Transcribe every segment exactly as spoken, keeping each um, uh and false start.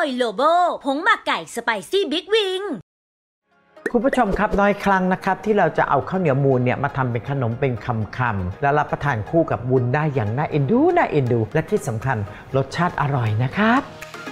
โลโบผงหมักไก่สไปซี่บิ๊กวิงคุณผู้ชมครับน้อยครั้งนะครับที่เราจะเอาข้าวเหนียวมูนเนี่ยมาทำเป็นขนมเป็นคำๆแล้วรับประทานคู่กับวุ้นได้อย่างน่าเอ็นดูน่าเอ็นดูและที่สำคัญรสชาติอร่อยนะครับ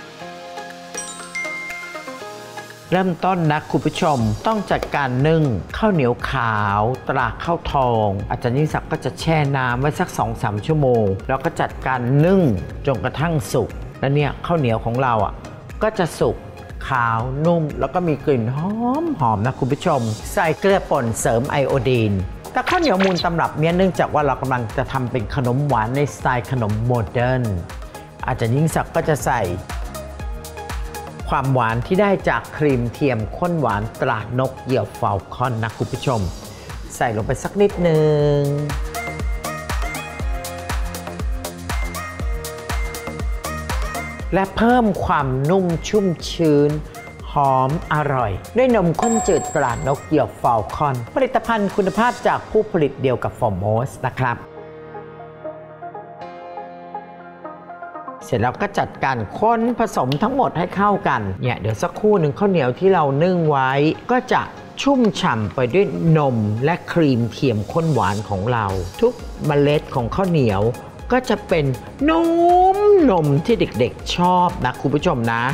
เริ่มต้นนะคุณผู้ชมต้องจัดการนึ่งข้าวเหนียวขาวตราข้าวทองอาจารย์ยิ่งศักดิ์ก็จะแช่น้ำไว้สัก สองถึงสาม ชั่วโมงแล้วก็จัดการนึ่งจนกระทั่งสุกแล้วเนี่ยข้าวเหนียวของเราอ่ะก็จะสุกขาวนุ่มแล้วก็มีกลิ่นหอมหอมนะคุณผู้ชมใส่เกลือป่นเสริมไอโอดีนแต่ข้าวเหนียวมูนตำรับเนี่ยเนื่องจากว่าเรากำลังจะทำเป็นขนมหวานในสไตล์ขนมโมเดิร์นอาจารย์ยิ่งศักดิ์ก็จะใส่ความหวานที่ได้จากครีมเทียมข้นหวานตรานกเหยี่ยวฟาลคอนนะคุณผู้ชมใส่ลงไปสักนิดนึงและเพิ่มความนุ่มชุ่มชื้นหอมอร่อยด้วยนมข้นจืดตรานกเหยี่ยวฟาลคอนผลิตภัณฑ์คุณภาพจากผู้ผลิตเดียวกับฟอร์โมสนะครับเสร็จแล้วก็จัดการค้นผสมทั้งหมดให้เข้ากันเนี่ยเดี๋ยวสักครู่หนึ่งข้าวเหนียวที่เรานึ่งไว้ก็จะชุ่มฉ่ำไปด้วยนมและครีมเทียมข้นหวานของเราทุกเมล็ดของข้าวเหนียวก็จะเป็นนมนมที่เด็กๆชอบนะคุณผู้ชมนะ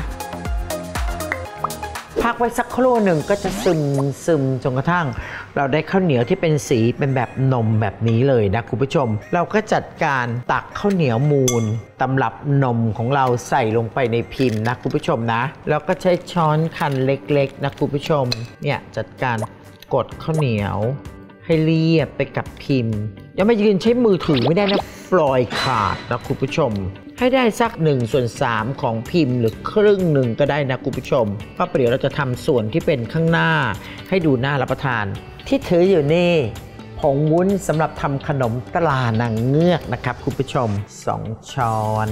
พักไว้สักครู่หนึ่งก็จะซึมซึมจนกระทั่งเราได้ข้าวเหนียวที่เป็นสีเป็นแบบนมแบบนี้เลยนะคุณผู้ชมเราก็จัดการตักข้าวเหนียวมูนตำรับนมของเราใส่ลงไปในพิมพ์นะคุณผู้ชมนะแล้วก็ใช้ช้อนคันเล็กๆนะคุณผู้ชมเนี่ยจัดการกดข้าวเหนียวให้เรียบไปกับพิมพ์ยังไม่ยืนใช้มือถือไม่ได้นะฟลอยขาดนะคุณผู้ชมให้ได้สักหนึ่งส่วนสามของพิมพ์หรือครึ่งหนึ่งก็ได้นะคุณผู้ชมเพราะเดี๋ยวเราจะทำส่วนที่เป็นข้างหน้าให้ดูน่ารับประทานที่ถืออยู่นี่ผงวุ้นสำหรับทำขนมตรานางเงือกนะครับคุณผู้ชมสองช้อน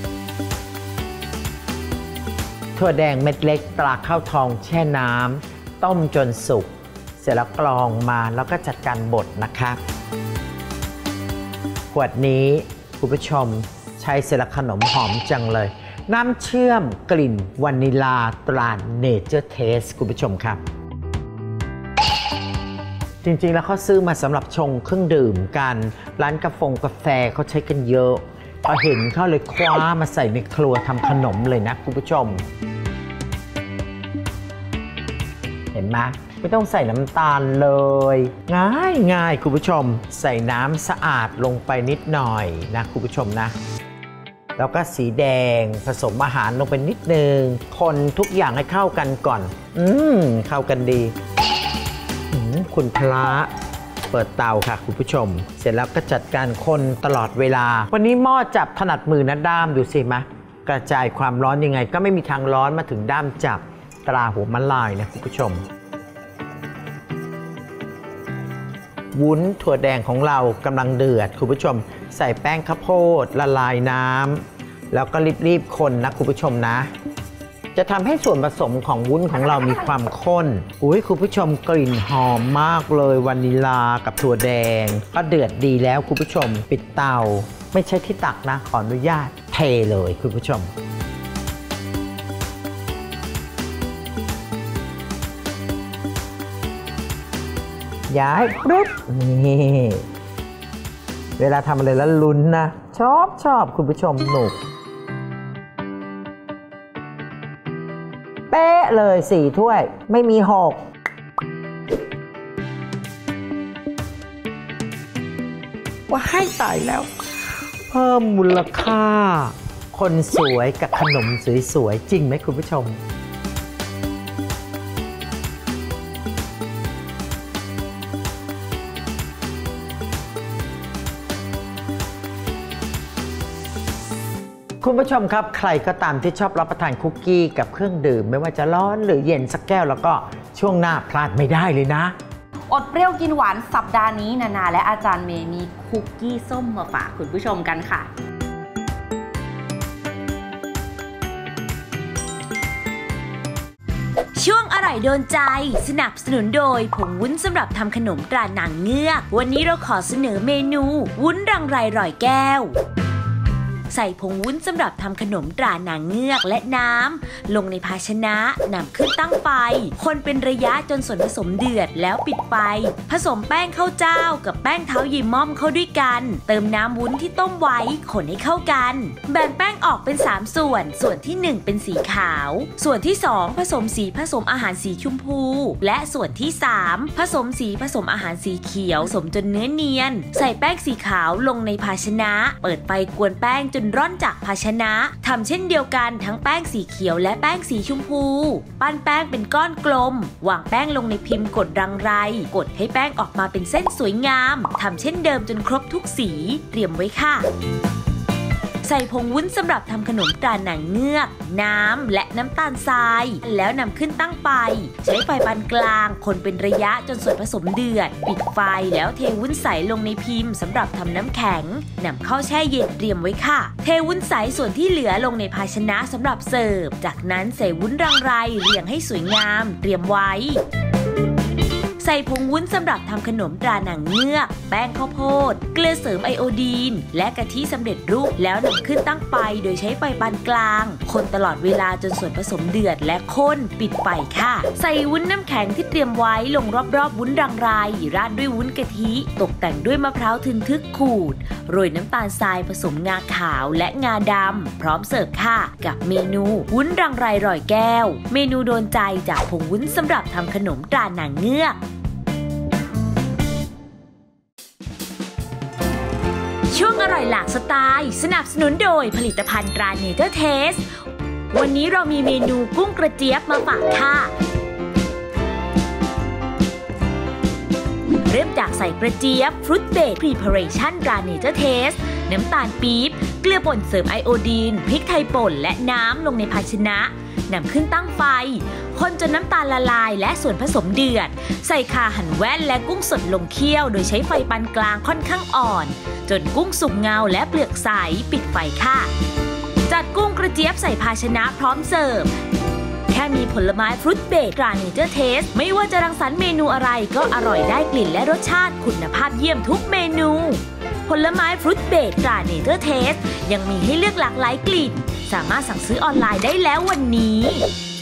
ถั่วแดงเม็ดเล็กตราข้าวทองแช่น้ำต้มจนสุกเสร็จแล้วกรองมาแล้วก็จัดการบดนะครับขวดนี้คุณผู้ชมใช้เสร็จแล้วขนมหอมจังเลยน้ำเชื่อมกลิ่นวานิลาตราเนเจอร์เทสคุณผู้ชมครับจริงๆแล้วเขาซื้อมาสำหรับชงเครื่องดื่มกันร้านกาแฟกาแฟเขาใช้กันเยอะพอเห็นเขาเลยคว้ามาใส่ในครัวทำขนมเลยนะคุณผู้ชมเห็นไหมไม่ต้องใส่น้ำตาลเลยง่ายง่ายคุณผู้ชมใส่น้ำสะอาดลงไปนิดหน่อยนะคุณผู้ชมนะแล้วก็สีแดงผสมอาหารลงไปนิดนึงคนทุกอย่างให้เข้ากันก่อนอืมเข้ากันดีคุณพระเปิดเตาค่ะคุณผู้ชมเสร็จแล้วก็จัดการคนตลอดเวลาวันนี้หม้อจับถนัดมือนะด้ามดูสิมะกระจายความร้อนยังไงก็ไม่มีทางร้อนมาถึงด้ามจับตราหัวมะลายนะคุณผู้ชมวุ้นถั่วแดงของเรากำลังเดือดคุณผู้ชมใส่แป้งข้าวโพดละลายน้ำแล้วก็รีบๆคนนะคุณผู้ชมนะจะทำให้ส่วนผสมของวุ้นของเรามีความข้นอุ้ยคุณผู้ชมกลิ่นหอมมากเลยวานิลากับถั่วแดงก็เดือดดีแล้วคุณผู้ชมปิดเตาไม่ใช่ที่ตักนะขออนุญาตเทเลยคุณผู้ชมย้ายปุ๊บนี่เวลาทำอะไรแล้วลุ้นนะชอบชอบคุณผู้ชมหนุกเป๊ะเลยสี่ถ้วยไม่มีหกว่าให้ตายแล้วเพิ่มมูลค่าคนสวยกับขนมสวยๆจริงไหมคุณผู้ชมคุณผู้ชมครับใครก็ตามที่ชอบรับประทานคุกกี้กับเครื่องดื่มไม่ว่าจะร้อนหรือเย็นสักแก้วแล้วก็ช่วงหน้าพลาดไม่ได้เลยนะอดเปรี้ยวกินหวานสัปดาห์นี้นานาและอาจารย์เมย์มีคุกกี้ส้มมาฝากคุณผู้ชมกันค่ะช่วงอร่อยโดนใจสนับสนุนโดยผงวุ้นสำหรับทำขนมตรานางเงือกวันนี้เราขอเสนอเมนูวุ้นรังไรร่อยแก้วใส่ผงวุ้นสำหรับทำขนมตรานางเงือกและน้ำลงในภาชนะนำขึ้นตั้งไฟคนเป็นระยะจนส่วนผสมเดือดแล้วปิดไฟผสมแป้งข้าวเจ้ากับแป้งเท้ายีม่อมเข้าด้วยกันเติมน้ำวุ้นที่ต้มไว้คนให้เข้ากันแบ่งแป้งออกเป็นสามส่วนส่วนที่หนึ่งเป็นสีขาวส่วนที่สองผสมสีผสมอาหารสีชมพูและส่วนที่สามผสมสีผสมอาหารสีเขียวผสมจนเนื้อเนียนใส่แป้งสีขาวลงในภาชนะเปิดไฟกวนแป้งจนร่อนจากภาชนะทำเช่นเดียวกันทั้งแป้งสีเขียวและแป้งสีชมพูปั้นแป้งเป็นก้อนกลมวางแป้งลงในพิมพ์กดรังไรกดให้แป้งออกมาเป็นเส้นสวยงามทำเช่นเดิมจนครบทุกสีเตรียมไว้ค่ะใส่ผงวุ้นสำหรับทำขนมตราหนังเงือกน้ำและน้ำตาลทรายแล้วนำขึ้นตั้งไฟใช้ไฟปานกลางคนเป็นระยะจนส่วนผสมเดือดปิดไฟแล้วเทวุ้นใสลงในพิมพ์สำหรับทำน้ำแข็งนำเข้าแช่เย็นเตรียมไว้ค่ะเทวุ้นใสส่วนที่เหลือลงในภาชนะสำหรับเสิร์ฟจากนั้นใส่วุ้นรังไรเรียงให้สวยงามเตรียมไว้ใส่ผงวุ้นสำหรับทำขนมตราหนังเงือกแป้งข้าวโพดเกลือเสริมไอโอดีนและกะทิสำเร็จรูปแล้วนำขึ้นตั้งไฟโดยใช้ไฟปานกลางคนตลอดเวลาจนส่วนผสมเดือดและข้นปิดไฟค่ะใส่วุ้นน้ำแข็งที่เตรียมไว้ลงรอบๆวุ้นรังไรราดด้วยวุ้นกะทิตกแต่งด้วยมะพร้าวทึนทึกขูดโรยน้ำตาลทรายผสมงาขาวและงาดำพร้อมเสิร์ฟค่ะกับเมนูวุ้นรังไรร่อยแก้วเมนูโดนใจจากผงวุ้นสำหรับทำขนมตราหนังเงือกช่วงอร่อยหลากสไตล์สนับสนุนโดยผลิตภัณฑ์ตราเนเจอร์เทสวันนี้เรามีเมนูกุ้งกระเจี๊ยบมาฝากค่ะเริ่มจากใส่กระเจี๊ยบฟรุตเบรดพรีพาเรชั่นตราเนเจอร์เทสน้ำตาลปี๊บเกลือป่นเสริมไอโอดีนพริกไทยป่นและน้ำลงในภาชนะนำขึ้นตั้งไฟคนจนน้ำตาลละลายและส่วนผสมเดือดใส่ข่าหั่นแว่นและกุ้งสดลงเคี่ยวโดยใช้ไฟปานกลางค่อนข้างอ่อนจนกุ้งสุกเงาและเปลือกใสปิดไฟค่ะจัดกุ้งกระเจี๊ยบใส่ภาชนะพร้อมเสิร์ฟแค่มีผลไม้ฟรุตเบรดตราเนเจอร์เทสไม่ว่าจะรังสรรค์เมนูอะไรก็อร่อยได้กลิ่นและรสชาติคุณภาพเยี่ยมทุกเมนูผลไม้ฟรุตเบรดตราเนเจอร์เทสยังมีให้เลือกหลากหลายกลิ่นสามารถสั่งซื้อออนไลน์ได้แล้ววันนี้